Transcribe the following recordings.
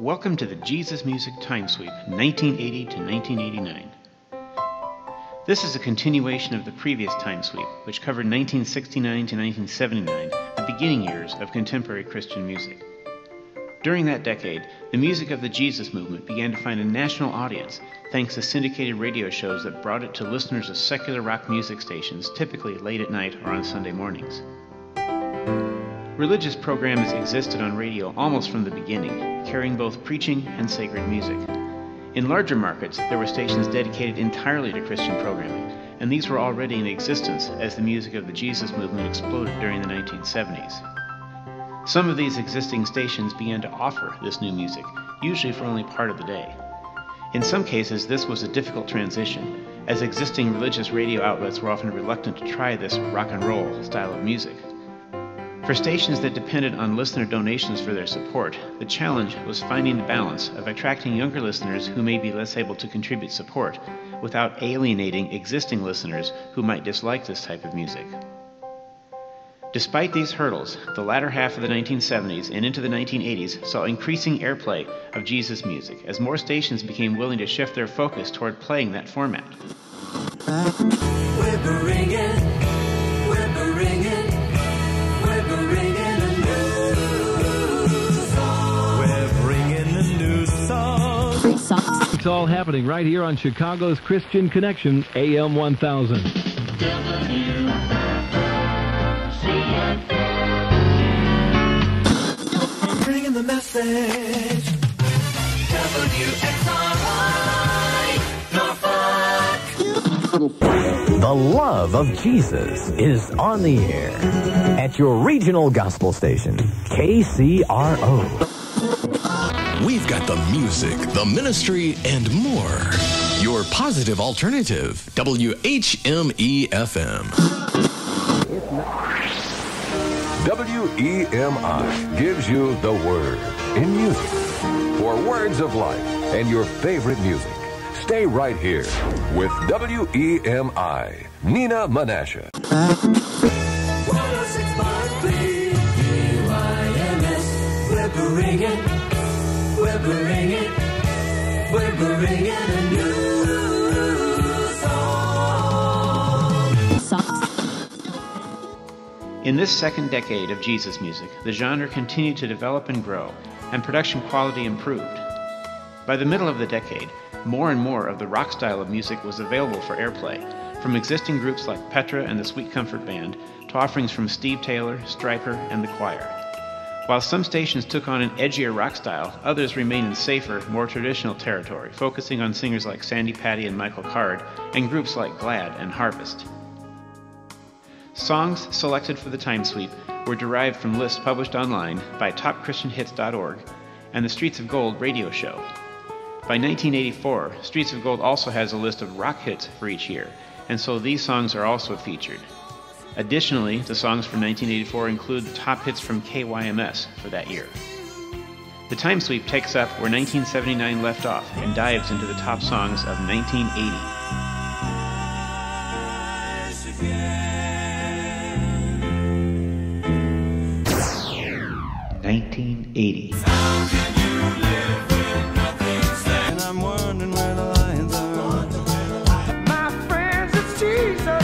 Welcome to the Jesus Music Timesweep, 1980 to 1989. This is a continuation of the previous Timesweep, which covered 1969 to 1979, the beginning years of contemporary Christian music. During that decade, the music of the Jesus movement began to find a national audience thanks to syndicated radio shows that brought it to listeners of secular rock music stations, typically late at night or on Sunday mornings. Religious programs existed on radio almost from the beginning, carrying both preaching and sacred music. In larger markets, there were stations dedicated entirely to Christian programming, and these were already in existence as the music of the Jesus movement exploded during the 1970s. Some of these existing stations began to offer this new music, usually for only part of the day. In some cases, this was a difficult transition, as existing religious radio outlets were often reluctant to try this rock and roll style of music. For stations that depended on listener donations for their support, the challenge was finding the balance of attracting younger listeners who may be less able to contribute support without alienating existing listeners who might dislike this type of music. Despite these hurdles, the latter half of the 1970s and into the 1980s saw increasing airplay of Jesus music as more stations became willing to shift their focus toward playing that format. We're bringing It's all happening right here on Chicago's Christian Connection, AM 1000. Bringing the message. WXRI, The love of Jesus is on the air at your regional gospel station, KCRO. We've got the music, the ministry, and more. Your positive alternative, WHME FM. WEMI gives you the word in music. For words of life and your favorite music, stay right here with WEMI, Nina Menashe. 106.3 KYMS. We're bringing a new song. In this second decade of Jesus music, the genre continued to develop and grow, and production quality improved. By the middle of the decade, more and more of the rock style of music was available for airplay, from existing groups like Petra and the Sweet Comfort Band to offerings from Steve Taylor, Stryper, and the Choir. While some stations took on an edgier rock style, others remained in safer, more traditional territory, focusing on singers like Sandy Patty and Michael Card, and groups like Glad and Harvest. Songs selected for the Timesweep were derived from lists published online by topchristianhits.org and the Streets of Gold radio show. By 1984, Streets of Gold also has a list of rock hits for each year, and so these songs are also featured. Additionally, the songs from 1984 include the top hits from KYMS for that year. The Timesweep takes up where 1979 left off and dives into the top songs of 1980. 1980. And I'm wondering where the lions are. My friends, it's Jesus.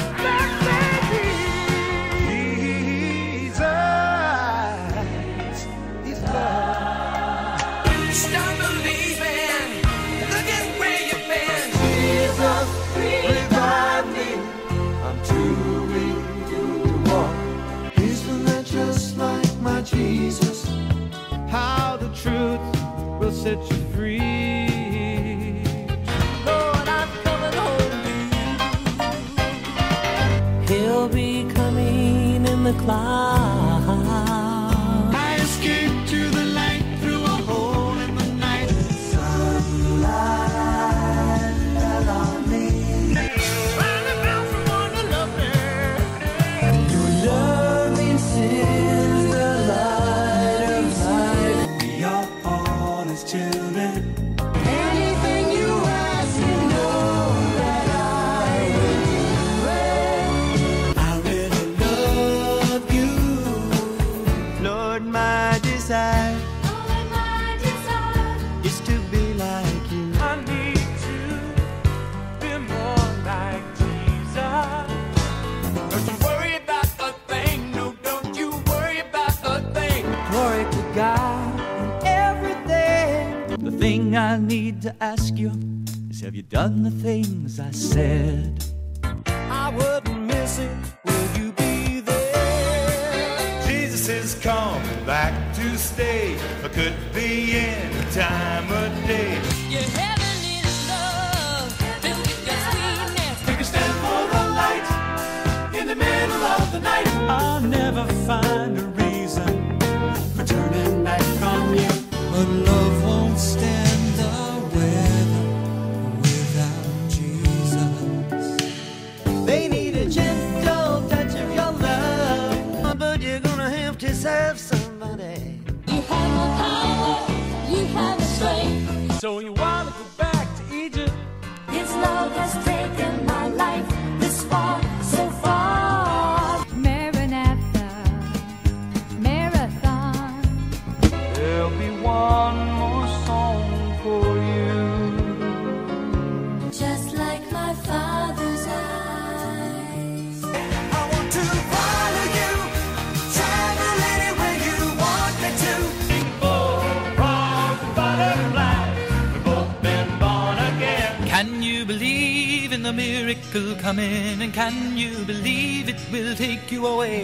Stop believing. Look at where you've been. Jesus, revive me. I'm too weak to walk. Isn't that just like my Jesus? How the truth will set you free. Lord, I'm coming home to you. He'll be coming in the clouds. I escaped to the light through a hole in the night. Sunlight fell on me. Finally found someone to love me. Your loving sin, the light of life. We are all his children. Anything you ask, you know that I will do it. I really love you, Lord, my desire. God in everything. The thing I need to ask you is, have you done the things I said? I wouldn't miss it, will you be there? Jesus is coming back to stay, or could be any time of day. Your heavenly love, filled with your sweetness. Take a stand for the light in the middle of the night. I'll never find a reason for turning back on you, but love won't stand the weather without Jesus. They need a gentle touch of your love, but you're gonna have to serve somebody. You have the power, you have the strength. So you wanna go back to Egypt? His love has taken my life this far, so far. Maranatha, marathon. There'll be one more song for you. Just like my father's eyes. I want to follow you, travel anywhere you want me to. We've both been born again. Can you believe in the miracle coming? And can you believe it will take you away?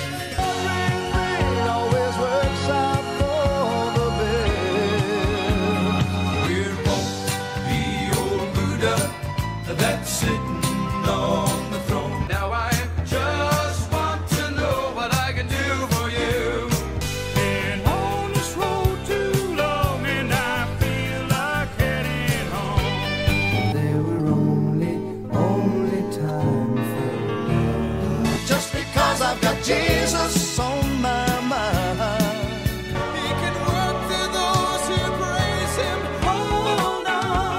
Rain always works out for the best. We're both the old Buddha that's sitting on the throne. Now I just want to know what I can do for you. Been on this road too long and I feel like heading home. There were only time for love. Just because I've got Jesus on my mind, He can work through those who praise Him. Hold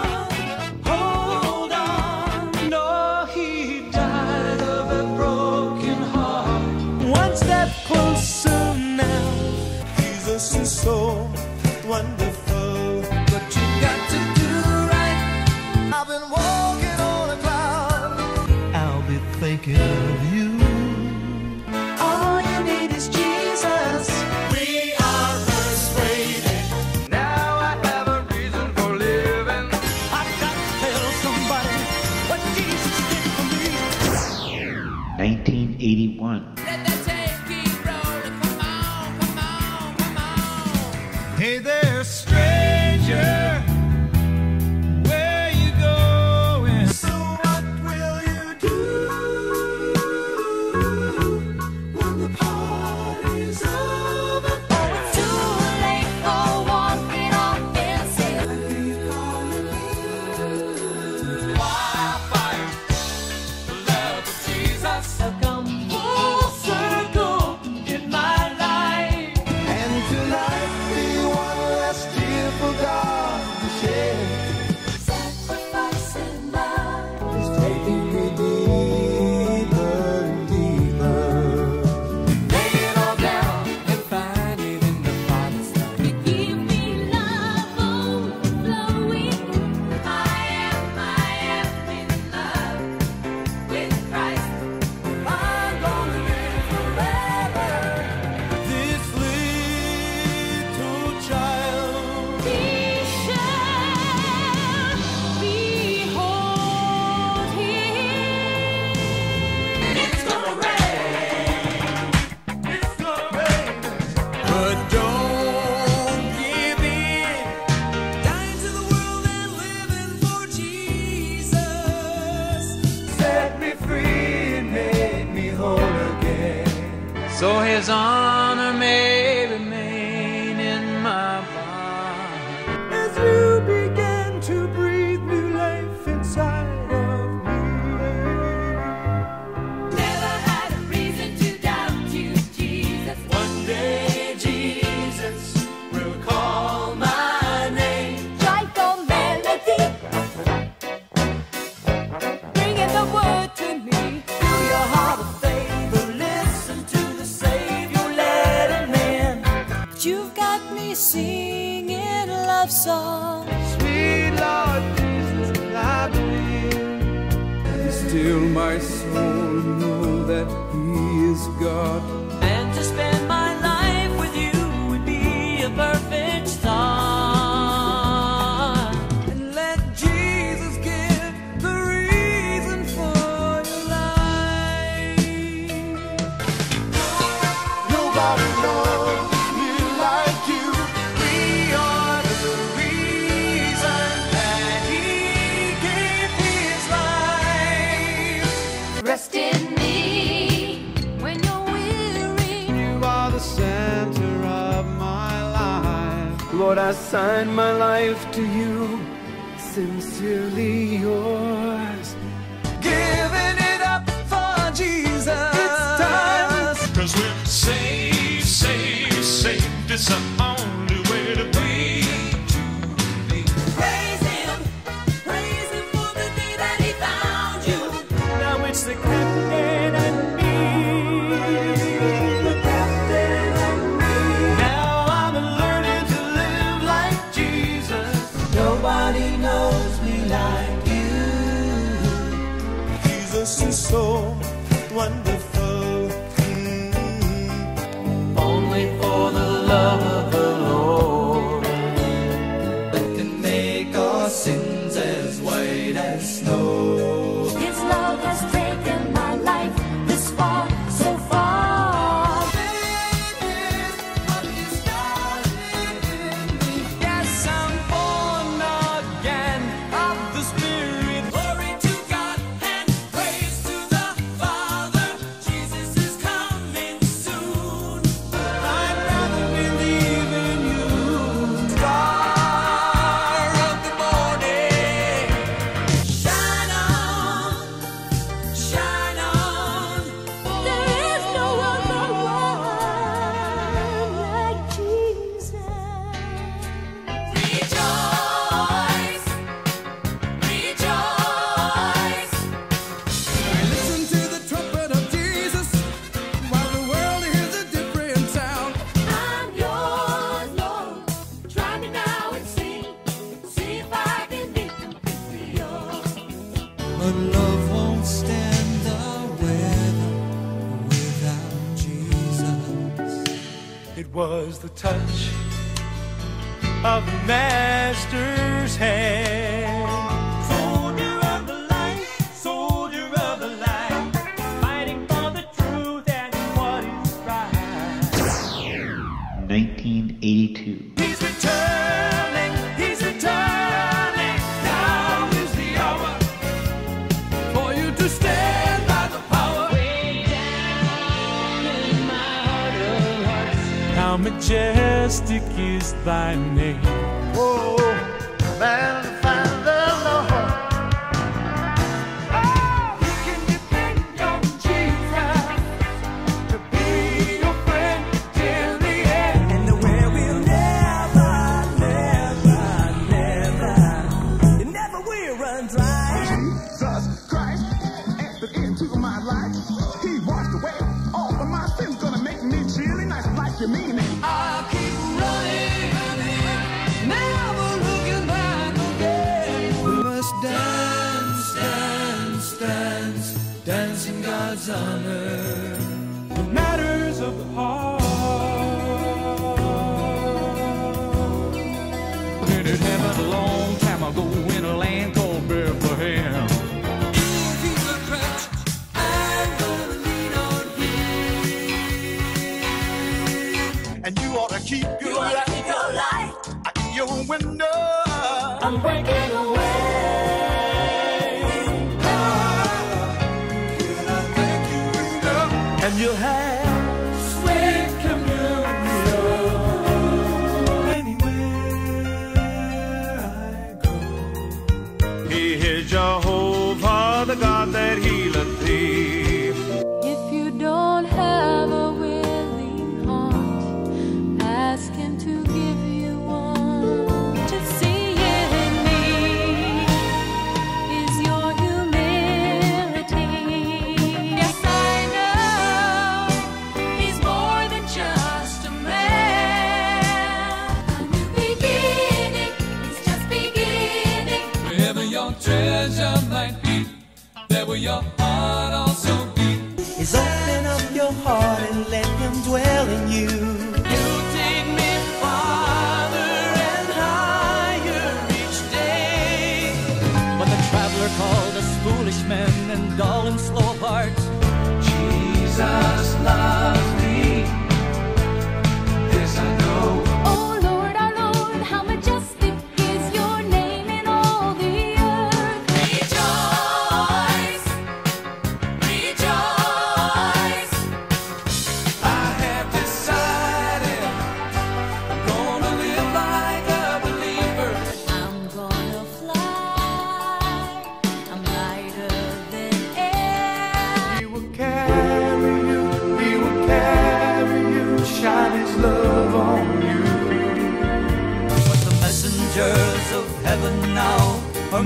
on. No, He died of a broken heart. One step closer now. Jesus is so wonderful, but you got to do right. I've been walking on a cloud. I'll be thinking of you. All you need is Jesus. We are persuaded. Now I have a reason for living. I've got to tell somebody what Jesus did for me. 1981. Let that tape keep rolling. Come on. Hey there, stranger. Where you going? So what will you do when the party's over? Oh, it's too late for walking on fences. Wildfire, the love of Jesus. So come Full circle in my life. And tonight be one less tear for God to shed. sacrificing love. It's taking me deeper and deeper. Lay it all down and find it in the Father's love. You give me love overflowing. I am in love with Christ. I'm gonna live forever. This little child. We shall behold Him. It's gonna rain. It's gonna rain. But don't give in. Dying to the world and living for Jesus. Set me free and made me whole again. So His honor may remain in my body. As you begin to breathe new life inside of me. Never had a reason to doubt you, Jesus. One day Jesus will call my name. Joyful melody, bringing the word to me. Fill your heart with faith, listen to the Savior, let Him in. But you've got me singing love songs. Sweet Lord Jesus, I believe. Still my soul know that He is God. And to spend my life with you would be Nobody knows me like you. We are the reason that he gave his life. Rest in me when you're weary. You are the center of my life. Lord, I sign my life to you, sincerely yours. Giving it up for Jesus. It's time. 'Cause we're saved, saved, saved. It's the only way to be. Praise him for the day that he found you. Now it's the captain and me. The captain and me. Now I'm learning to live like Jesus. Nobody knows me like you. Jesus is so wonderful. Only for the love of the Lord that can make our sins as white as snow. His love has taken my life this far, so far. Yes, I'm born again of the Spirit. Glory to God and praise to the Father. Jesus is coming soon. I'd rather believe in you. Star of the morning. Shine on, shine on. There is no other one like Jesus. Rejoice, rejoice. Listen to the trumpet of Jesus while the world hears a different sound. I'm yours, Lord. Try me now and see if I can be yours. But love won't stand the weather without Jesus. It was the touch of the Master's hand. Soldier of the light, soldier of the light, fighting for the truth and what is right. 1982. He's returning, he's returning. Now is the hour for you to stand by the power. Way down in my heart of hearts, how majestic is thy name. Oh, magnify the Lord. Oh, you can depend on Jesus to be your friend till the end. And where we'll never, never will run dry. Jesus Christ entered into my life. He washed away all of my sins, gonna make me really nice like you mean it. I'll keep running, never looking back again. We must dance, dance, dance, dance in God's honor. The matters of the heart. Did it happen a long time ago in a land called Bethlehem? If he's a crutch, I'm gonna lean on him. And you ought to keep your light at your window. I'm breaking away. Can I thank you enough? And you'll have sweet communion anywhere I go. He is Jehovah, the God that healeth thee. If you don't have a willing heart, ask him to give you one. To see in me is your humility. Yes, I know he's more than just a man. A new beginning, it's just beginning. Wherever your treasure might be, there will your heart also be. Is open up your heart and let him dwell in you. You take me farther and higher each day. But the traveler called us foolish men and dull and slow of heart. Jesus loves me,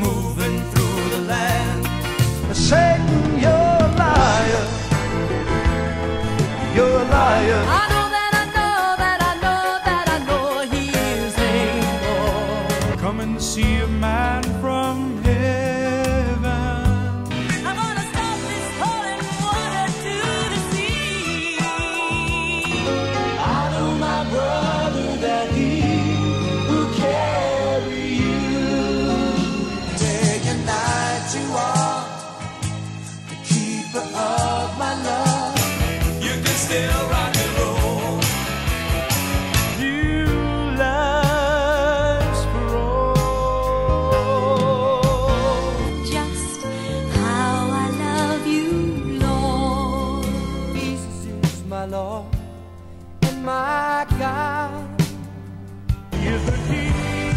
moving through the land. Satan, you're a liar. You're a liar. I know that I know that I know that I know he is able. Coming to see a man from heaven. I'm gonna stop this falling water to the sea. I know my brother that he will carry you. Day and night you are the keeper of my love. You can still rock and roll. You last for all. Just how I love you, Lord. Jesus is my Lord and my God. He is the King,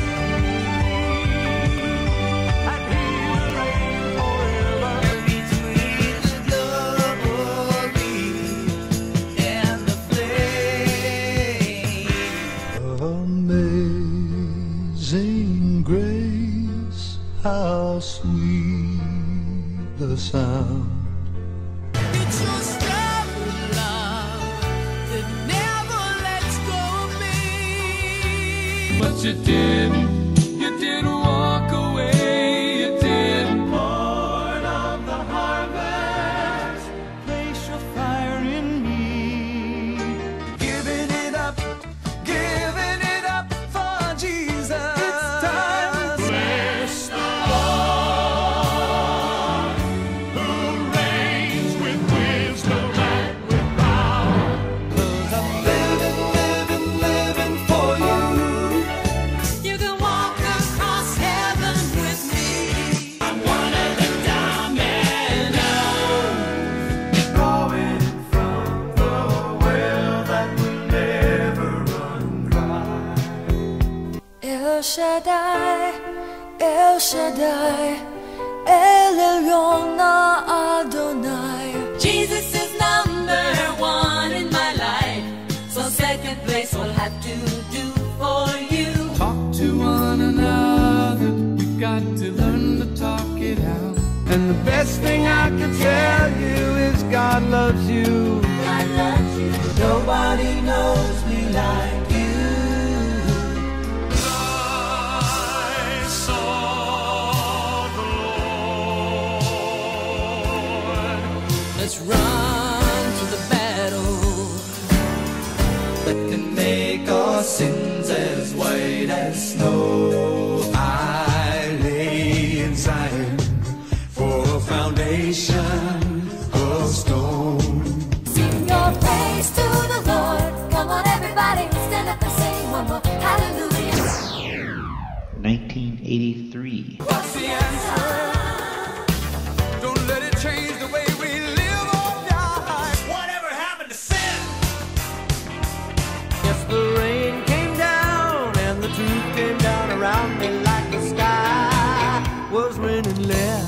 and He will reign forever. Between the glory and the flame. Amazing grace, how sweet the sound. It's your strong love that never lets go of me. But you did walk away. You did. Lord of the harvest, place your fire in me. Giving it up for Jesus. It's time to bless the Lord, who reigns with wisdom and with power. 'Cause I'm living for you. You can walk across heaven with me. I'm one of the diamond oaks, drawing from the well that will never run dry. El Shaddai, El Shaddai, El Elyon Adonai. Jesus is number one in my life, so second place will have to do for you. Talk to one another, we got to learn to talk it out. And the best thing I can tell you is God loves you. God loves you. Nobody knows me like you. I saw the Lord. Let's run to the battle That can make our sins as white as snow. I lay in Zion for a foundation of stone. Sing your praise to the Lord. Come on, everybody, stand up and sing one more hallelujah. 1983. What's the answer? Don't let it change the way we live or die. Whatever happened to sin? Yes, the rain came down and the truth came down around me like the sky was raining lead.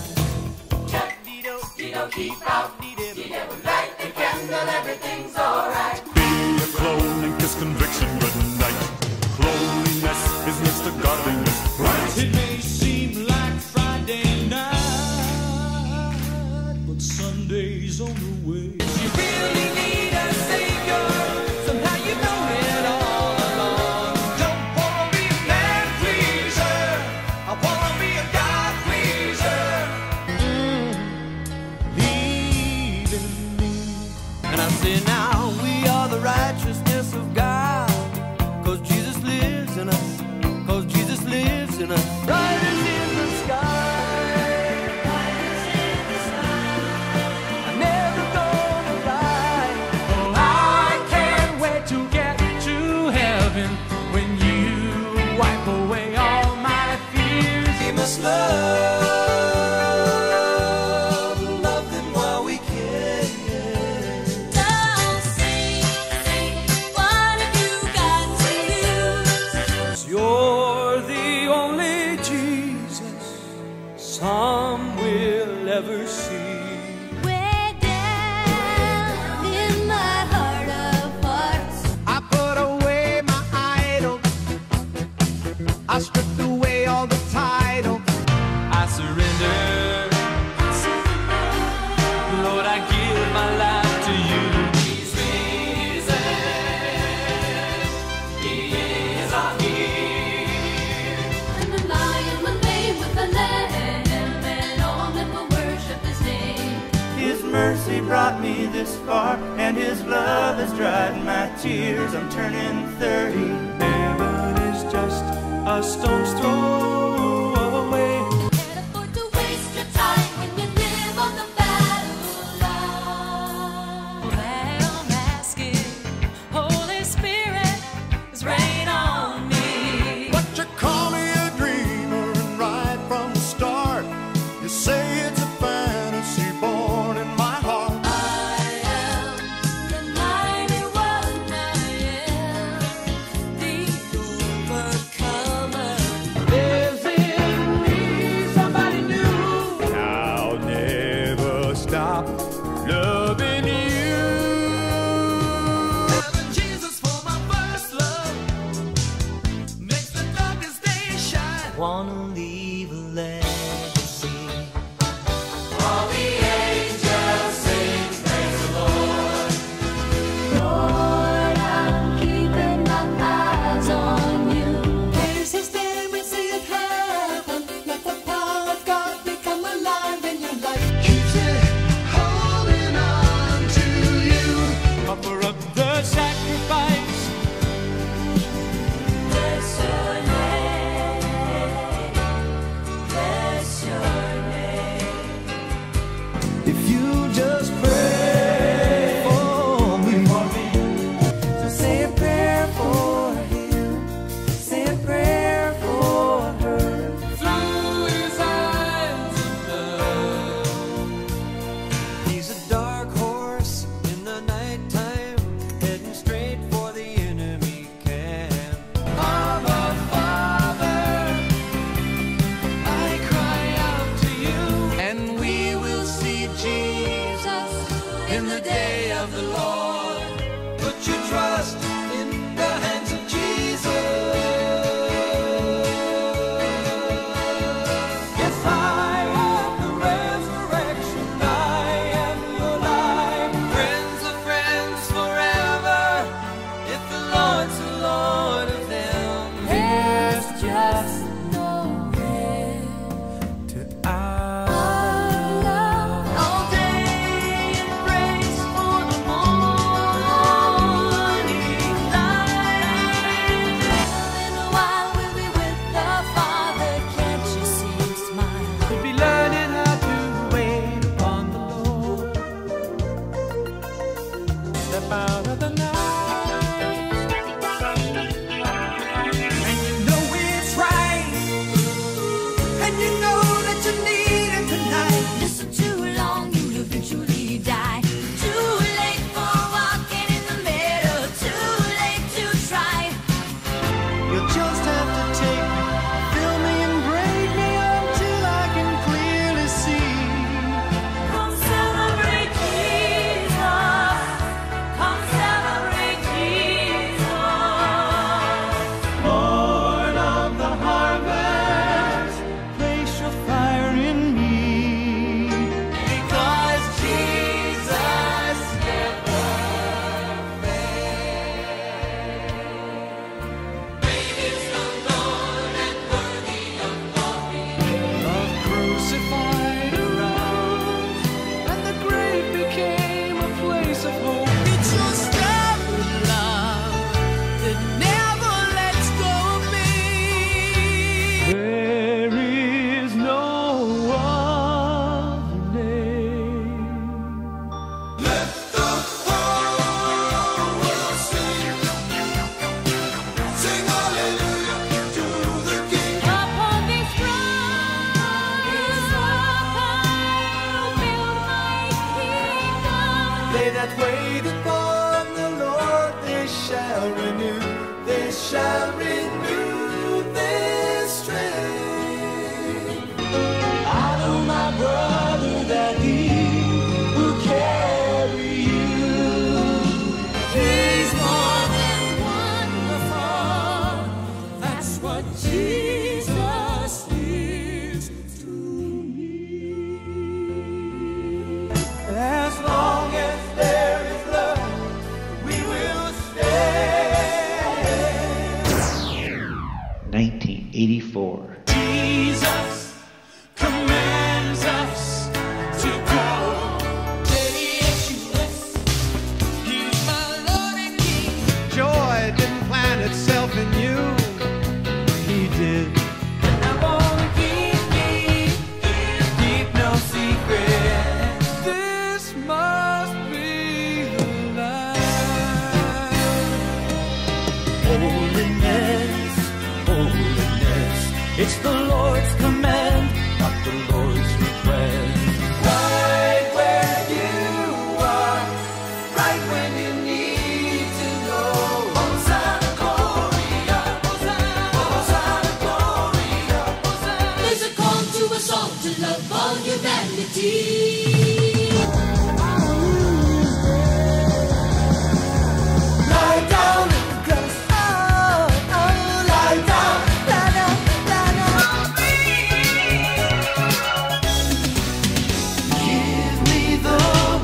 Keep out, light the candle, everything's alright. Be a clone and kiss conviction goodnight. Cloniness is next to godliness, right? It may seem like Friday night, but Sunday's on the way. You really need a savior. Somehow you know it all along. Don't wanna be a man pleaser. I wanna be a God pleaser. Believe in me. And I say now we are the righteousness of God. 'Cause Jesus lives in us. 'Cause Jesus lives in us. Right as in the sky. Right as in the sky. I'm never gonna die. Oh, I can't wait to get to heaven when you wipe away all my fears. We must love them while we can. Don't sing, what have you got to lose? 'Cause you're the only Jesus some will ever see. Way down in my heart of hearts, I put away my love has dried my tears. I'm turning 30. Heaven is just a stone's throw away. Can't afford to waste your time when you live on the battleline. Well, I'm asking, Holy Spirit, is rain on me. But you call me a dreamer, and right from the start, you say it's a fantasy born in my heart. I am the 91, I am the overcomer. Lives in me somebody new. I'll never stop loving you. Having Jesus for my first love makes the darkest day shine. Wanna leave a legacy. All the angels sing praise the Lord. Lord, I'm keeping my eyes on you. There's his name, we see it happen. Let the power of God become alive in your life. Keeps it holding on to you. Offer up the sacrifice. Bless your name. Bless your name. If you just pray for me. So say a prayer for him. Say a prayer for her. Through his eyes of love. He's a dark horse in the nighttime, heading straight for the enemy camp. Abba, Father, I cry out to you. And we will see Jesus In the day of the Lord, put your trust in the hands of Jesus. Yes, I am the resurrection, I am your life. Friends of friends forever, if the Lord's the Lord of them. There's just no end To love. All day in praise for the morning light. In a while we'll be with the Father. Can't you see him smile? We'll be learning how to wait upon the Lord. Step out of the night. And you know it's right. And you know that you need it tonight. Listen too long, you'll eventually die. Too late for walking in the middle. Too late to try. You'll just have to take me, fill me and break me until I can clearly see. Come celebrate Jesus. Come celebrate Jesus. Lord of the harvest, place your fire in me. Because Jesus never fails. Great is the Lord and worthy of glory. Love crucified arose, and the grave became a place of hope. It's your steadfast love that never lets go of me. There is no other name. Let the whole world sing. Sing hallelujah to the King. Upon this rock I'll build my kingdom. They that wait upon the Lord, they shall renew their strength. I know my brother that he will carry you. He's more than wonderful. That's what Jesus is to me. As long as there is love, we will stand. Holiness, holiness, it's the Lord's command, not the Lord's request. Right where you are, right when you need to know. Hosanna, Gloria, Hosanna, Gloria, Hosanna. There's a call to us all to love all humanity. Lie down in the grass. Oh, lie down, lie down, lie down. Give me the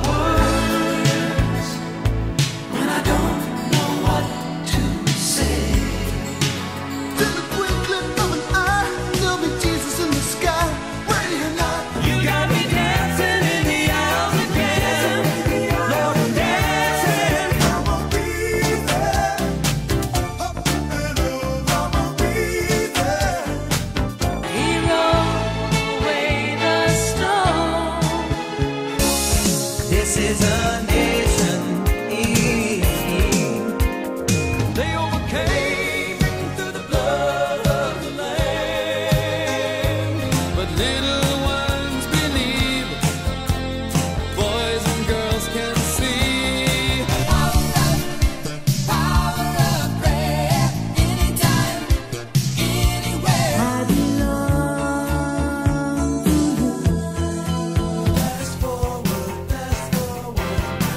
words when I don't know what to say. To the twinkling of an eye, there'll be Jesus in the sky. Ready or not, You got me dancing in the aisles again. Lord, I'm dancing. I'ma be there. Up and over, I'ma be there. He rolled away the stone. This is a nation. They overcame through the blood of the Lamb. But little ones believe, boys and girls can see. Power of prayer, anytime, anywhere. I belong to you. Fast forward, fast forward.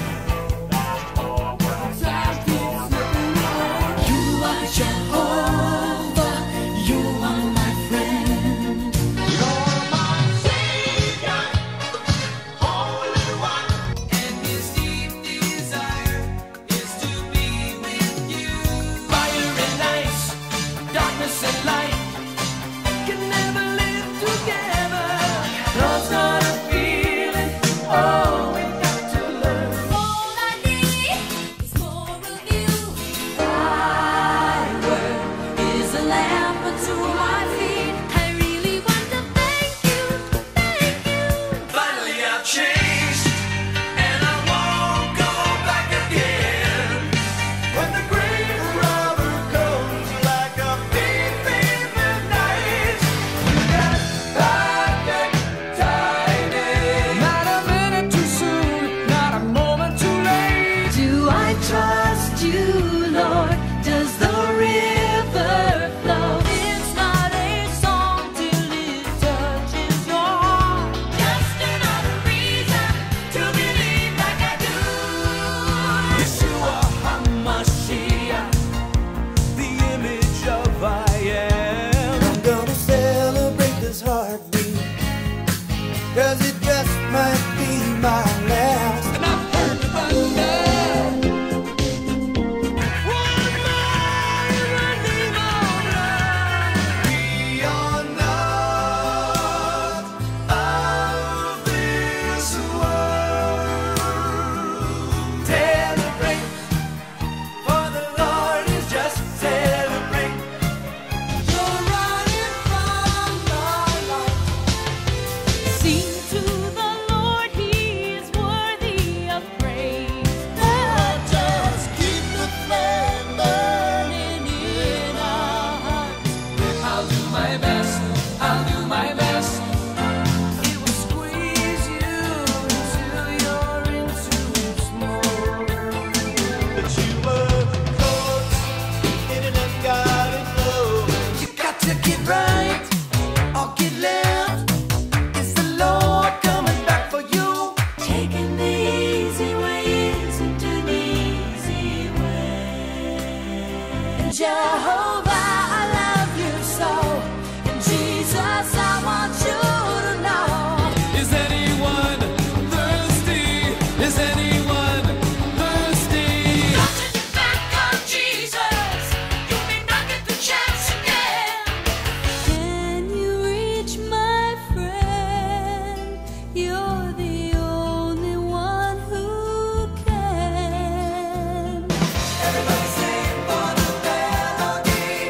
Time keeps slipping away. You are Jehovah, you are my friend. You're my Savior, Holy One. And his deep desire is to be with you. Fire and ice, darkness and light can never live together. Love's not a feeling, oh, we got to learn. All I need is more of you. Thy word is a lamp unto my feet. I really want to thank you, thank you. Finally I've changed, and I won't go back again. When the great robber comes like a thief in the night, you got perfect timing. Not a minute too soon, not a moment too late. Do I trust you, Lord? Does the river flow? It's not a song till it touches your heart. Just another reason to believe like I do. Yeshua HaMashiach, the image of I am. I'm gonna celebrate this heartbeat, 'cause it just might be my last. And I've heard the thunder. One more running over. We are not of this world. Celebrate, for the Lord is just celebrate. You're running from the light. Sing to the Lord, He is worthy of praise. Just keep the flame burning in our hearts. I'll do my best, I'll do my best. It will squeeze you until you're into small. But you were caught in an unguided flow. You got to get right or get left. It's the Lord coming back for you. Taking the easy way isn't an easy way. And Jehovah, I love you so. And Jesus, I want you to know. Is anyone thirsty? Is anyone thirsty? Don't turn your back on Jesus. You may not get the chance again. Can you reach my friend? You're the only one who can. Everybody sing for the melody.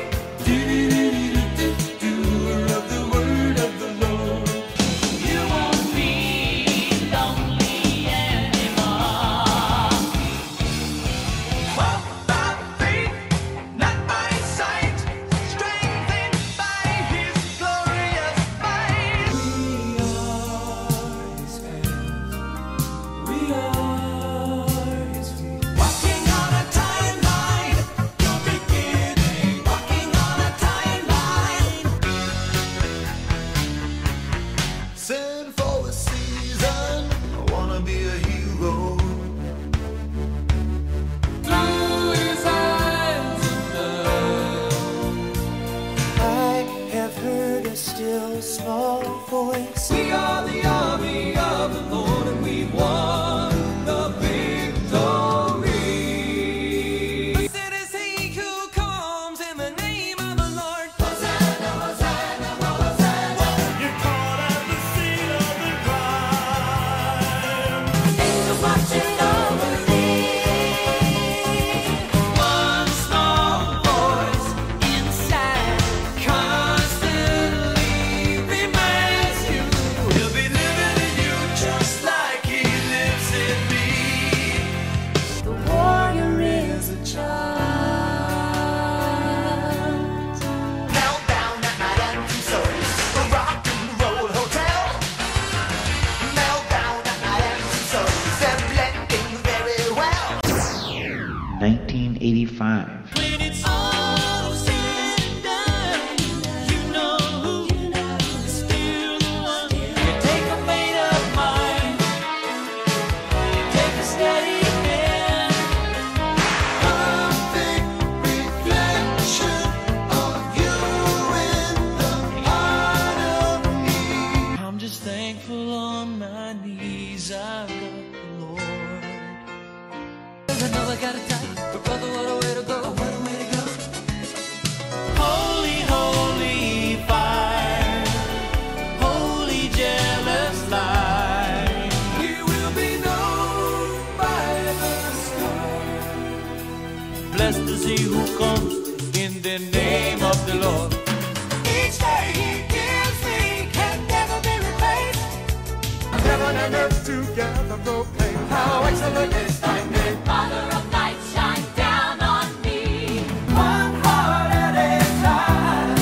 he who comes in the name of the Lord. Each day he gives me can never be replaced. Heaven and earth together proclaim how excellent is thy name. Father of light, shine down on me. One heart at a time,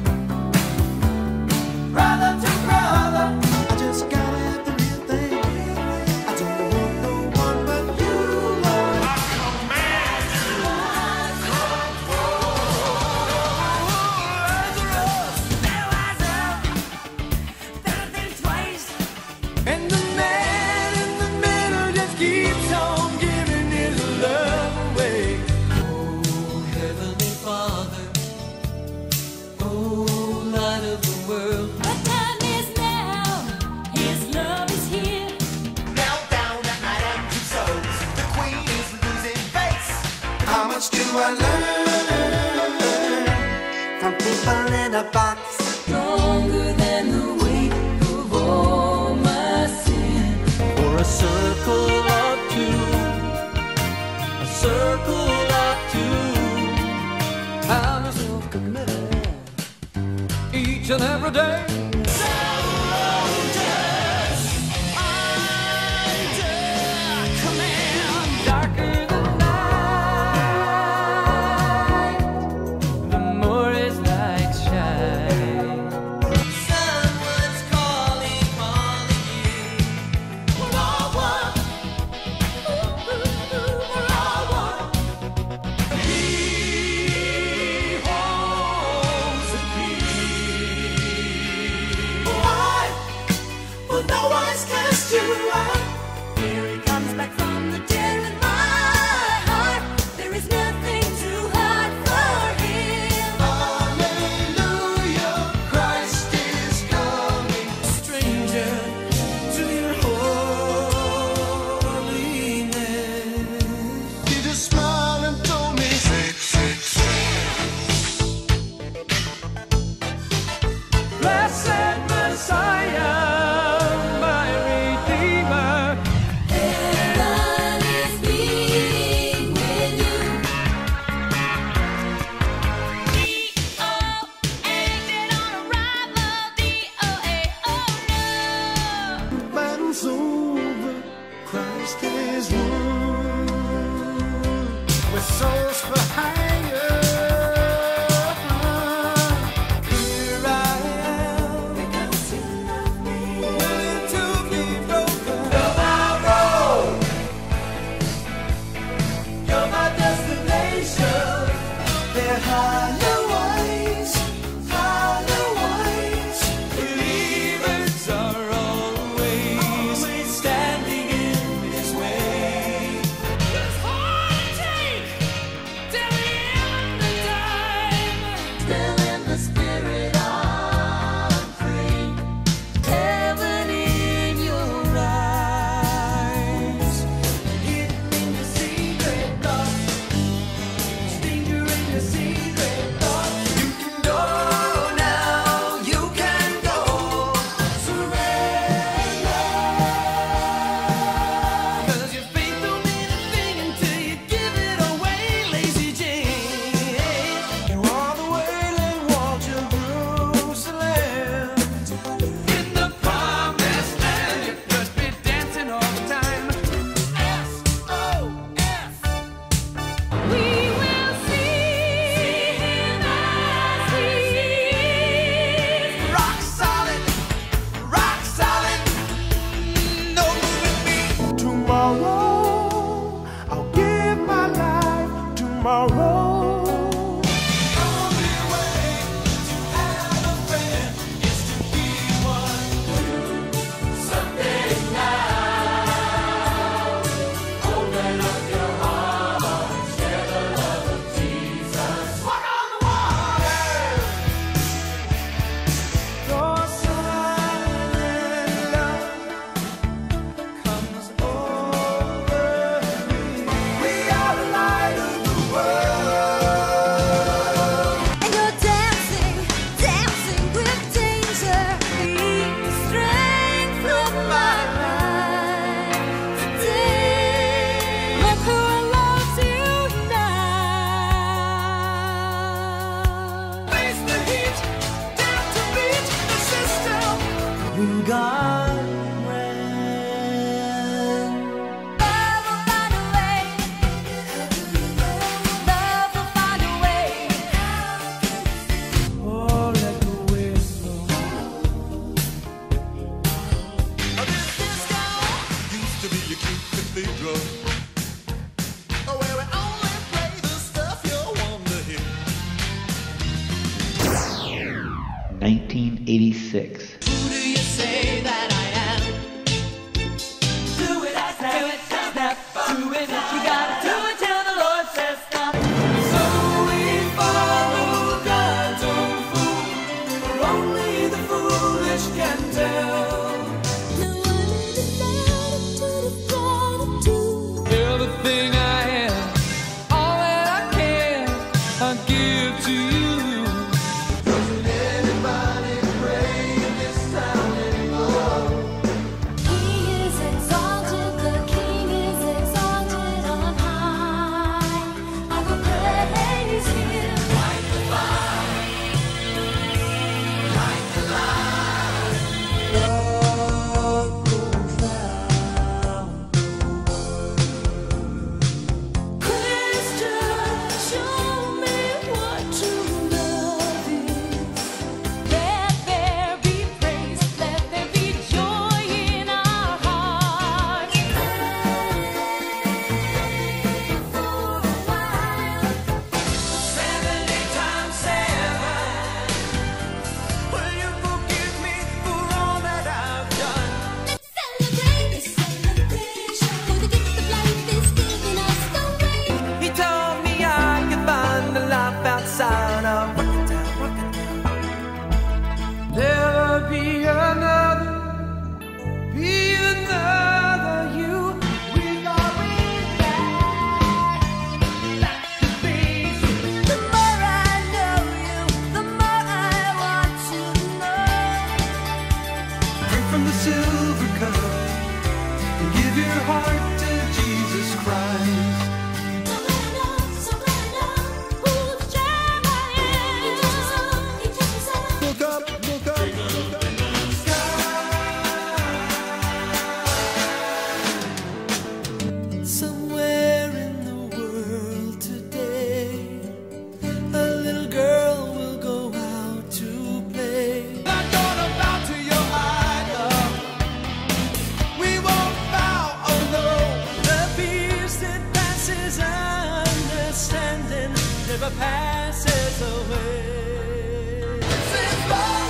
brother to brother. I just gotta have the real thing. I don't want no one but you, Lord. I command you. Better think twice. And the man in the middle just keeps on giving his love away. Oh, Heavenly Father, oh, light of the world. What time is now? His love is here. Now down at night and two souls. The queen is losing face. How much do I learn from people in a box? Stronger than the weight of all my sin. For a circle of two, a circle of two. I'm self-committed each and every day. Soldiers, under command. Darker the night, the more his light shines. Someone's calling you. We're all one. We're all one. He holds the key. Why will no one's cast you out? Here he comes back from the dead in my heart. There is nothing too hard for him. Hallelujah, Christ is coming. Stranger to your holiness. He just smiled and told me, Blessed Messiah, my Redeemer. God ran. Love will find a way. Love will find a way. Oh, let the wind blow. Used to be a cute cathedral, where we only play the stuff you want to hear. 1986. Who do you say that I am? Do it, I snap, do it, snap, do it, you gotta do it till the Lord says stop. So we follow God's own fool, for only the foolish can tell. Everything I am, all that I can, I give to you. Doesn't anybody pray in this town anymore? He is exalted, the King is exalted on high. I will praise Him. Like the fire, like the light. Love goes down. Christian, show me what true love is. Let there be praise, let there be joy in our hearts. For a while, 70 times 7. Will you forgive me for all that I've done? let's celebrate this celebration. For the gift of life is giving us the way. He told me I could find the life outside of Rocketown. Never be another you. We going back to basics. The more I know you, the more I want to know. Drink from the silver cup and give your heart to Jesus Christ. So glad I know whose child I am. Look up, look up, look up. Somewhere in the world today, a little girl will go out to play. Not gonna bow to your idol. We won't bow, oh no. The peace that passes understanding never passes away. This is love,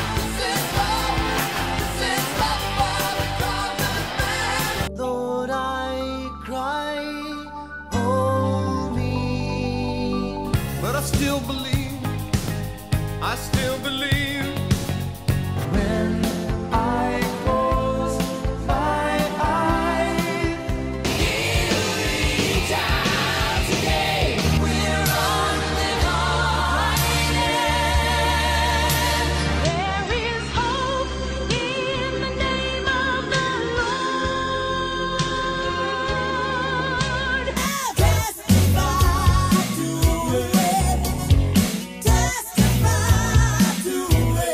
for the common man. Lord, I cry, hold me. But I still believe, I still believe. When I close my eyes, he'll reach out today. We're only hiding. There is hope in the name of the Lord. Testify to it. Testify to it.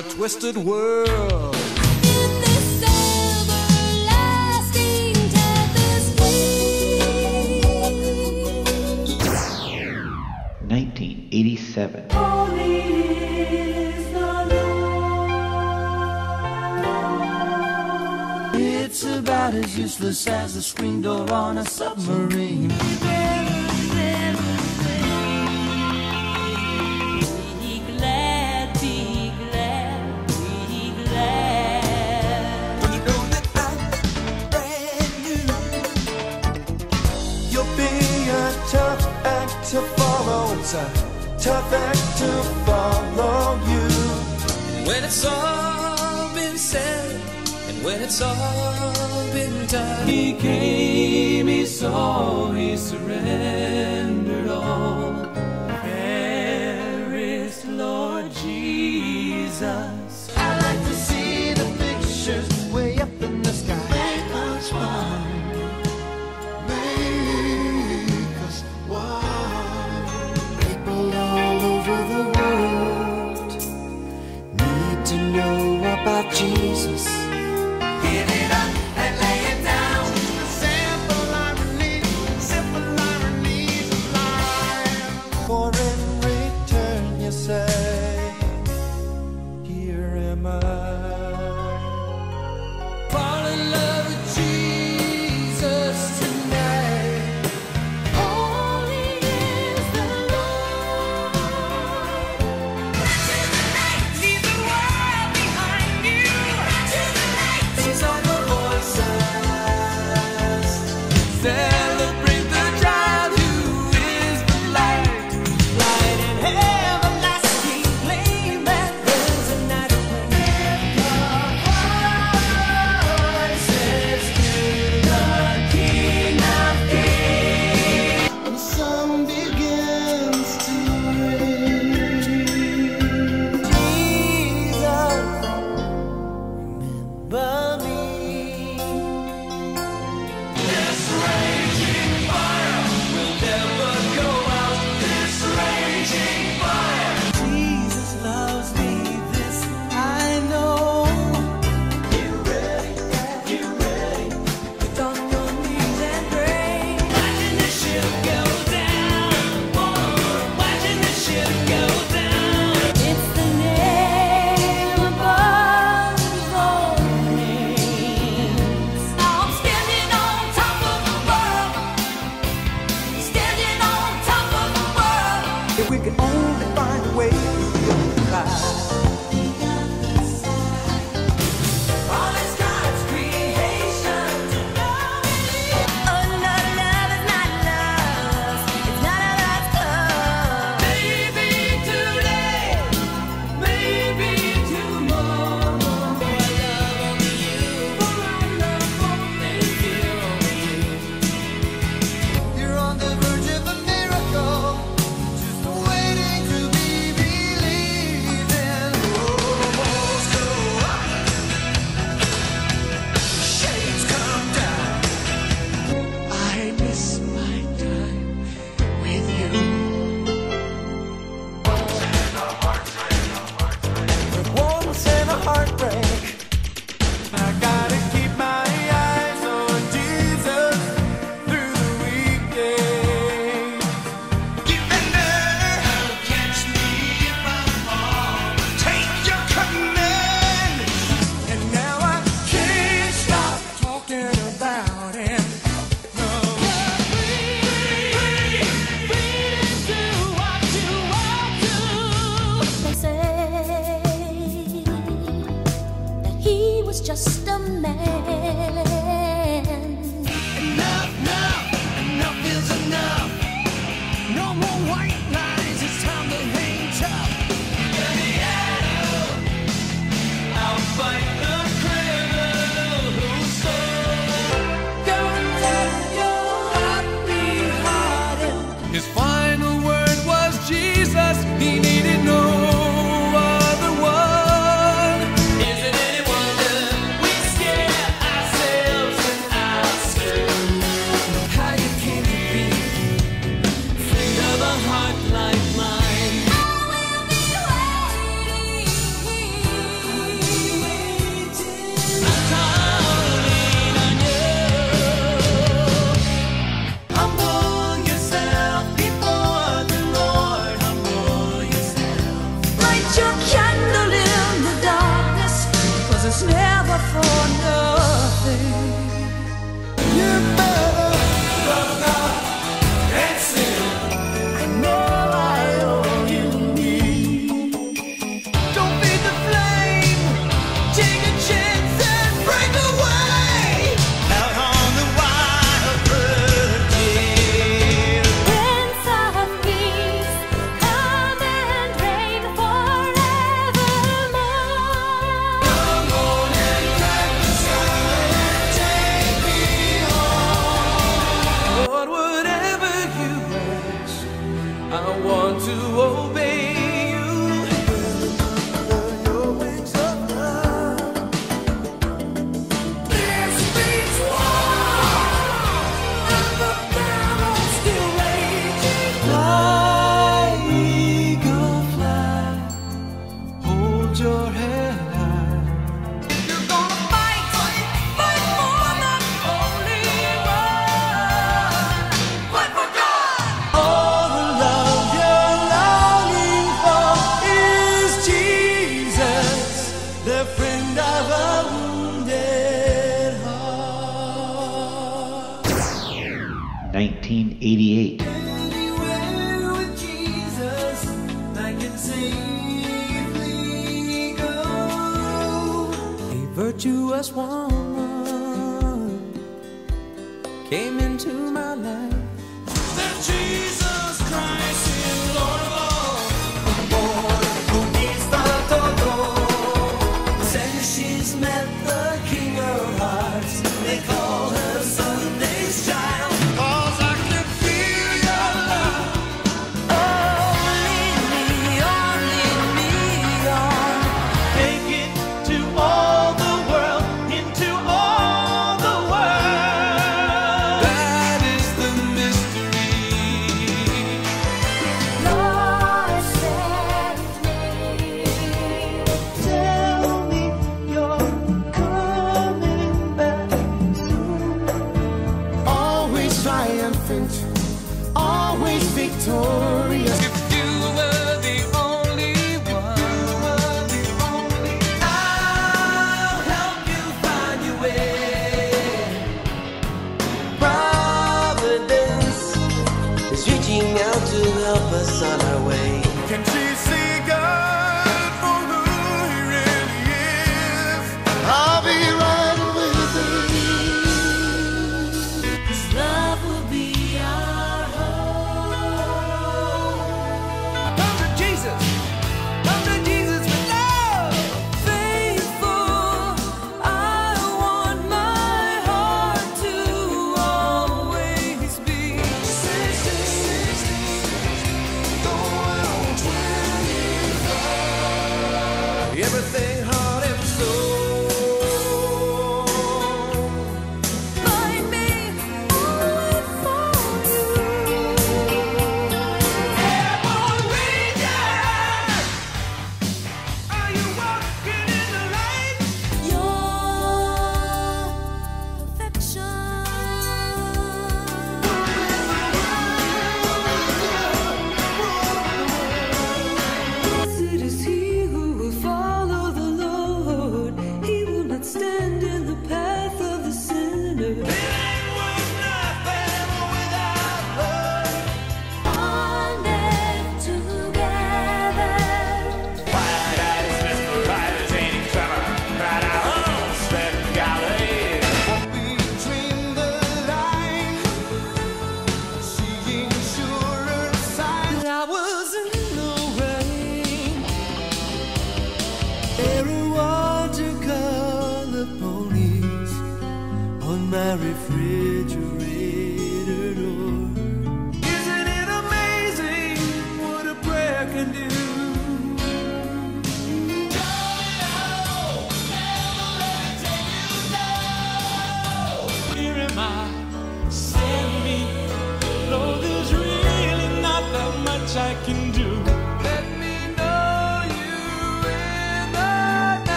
a twisted world. 1987. It's about as useless as the screen door on a submarine. Be glad, be glad, be glad. When you know that I'm brand new, you'll be a tough act to follow. It's a tough act to follow you. When it's all been said, and when it's all been done, he came, he saw, he surrendered all. Paris, Lord Jesus. I like to see the pictures way up in the sky. Make us one. Make us one. People all over the world need to know about Jesus. Give it up and lay it down. Simple ironies of life. For in return you say, here am I. Fall in love with Jesus tonight. Holy is the Lord. Leave the world behind you. These are the voices. Celebrate the child who is the light. Light and everlasting flame that burns the night away. Voices to the King of Kings. And sun begins to rain. Jesus, remember me. This raging fire will never go out. This raging fire. Jesus loves me, this I know. Get ready, get ready. Get on your knees and pray. Watching the ship go down. Watching the ship go down. It's the name above all names. I'm standing on top of the world. Standing on top of the world. If we could only find a way to fly. All is God's creation. Oh, no, love is not love. It's not a lost cause. Maybe today, maybe tomorrow. For I love only you. For I love only you. You're on the verge of a miracle, just waiting to be believed in. Walls go up, shades come down. I miss my time with you. Once in a heartbreak. I gotta keep my eyes on Jesus through the weekdays. Defender, catch me if I fall. Take your command. And now I can't stop talking about him. No. Do what you want to. They say that he was just a man. Enough is enough. No more white lines, it's time to hang tough. I'll fight the criminal who stole. Don't let your heart be hardened. His final word was Jesus. He needed no other one. Is it any wonder we scare ourselves? safely go. A virtuous woman came into my life. That Jesus Christ is Lord of all. Amor conquista todo. Says she's met the King of Hearts. They call her Sunday's child. 'Cause I can feel your love. Oh, lead me on, take it to all the world, into all the world. That is the mystery. Lord, set me. Tell me you're coming back soon. Always triumphant, always victorious. If you were the only one, I'll help you find your way. Providence is reaching out to help us on our way. Can she see God for who He really is? I'll be right with you. 'Cause love will be our home. Come to Jesus. Come to Jesus with love. Faithful, I want my heart to always be. 60, going on 20.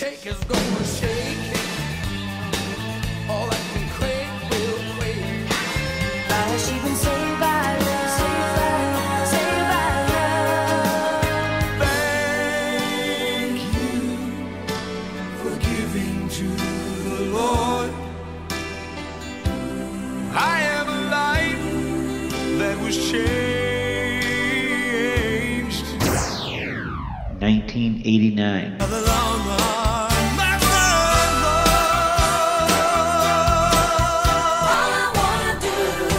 shake is gonna shake. All that can quake will quake. Why has she been saved by love? Saved by love. Thank you for giving to the Lord. I am a life that was changed. 1989. For the long run, my friend, All I wanna do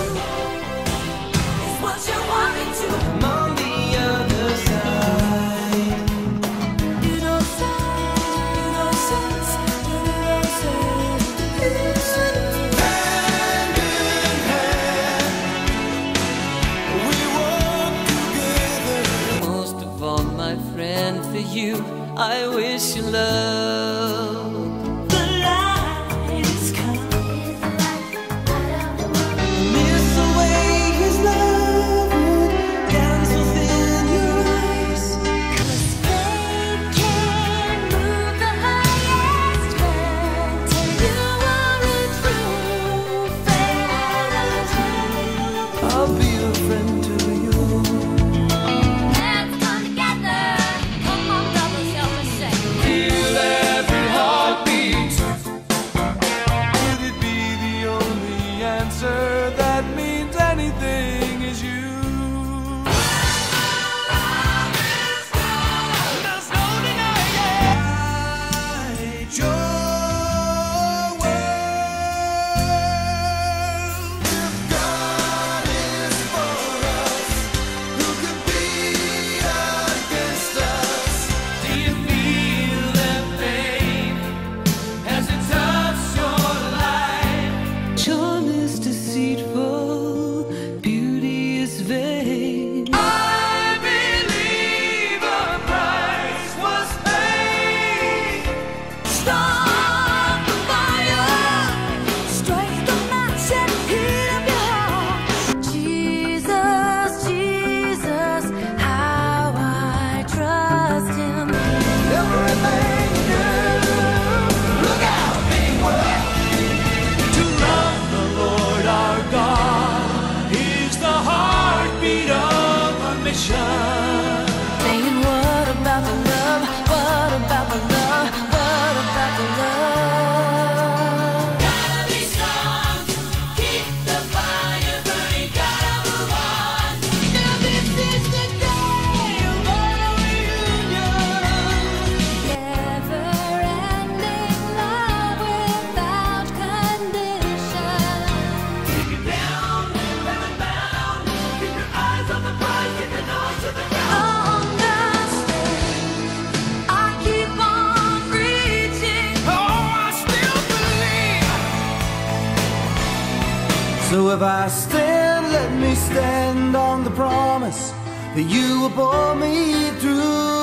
is what you want me to. I'm on the other side. You don't say, you don't sense, you don't say. Hand in hand, we walk together. Most of all, my friend, for you, I wish you love. The light is coming. Miss the way his love would dance within your eyes. 'Cause faith can move the highest mountain. You are a true friend. I'll be a friend to you. Let's come together. Come on, brothers, help us say. Feel every heartbeat. Could it be the only answer that means anything is you? There's no denying it. Your world. If God is for us, who could be against us? Do you feel that pain? Has it touched your life? Charm is deceitful, beauty is vain. I believe a price was paid. Start the fire. Strike the match and heat up your heart. Jesus, Jesus, how I trust him. Everything you do, look out, big world. To love the Lord our God is the heartbeat of our mission. Saying, what about the love? What about the love? What about the love? Gotta be strong. Keep the fire burning. Gotta move on. Now this is the day of our reunion. Never-ending love without condition. Take it down, heaven bound. Keep your eyes on the prize, get your nose to the ground. On the stage, I keep on reaching. Oh, I still believe. So if I stand, let me stand on the promise that you will pull me through.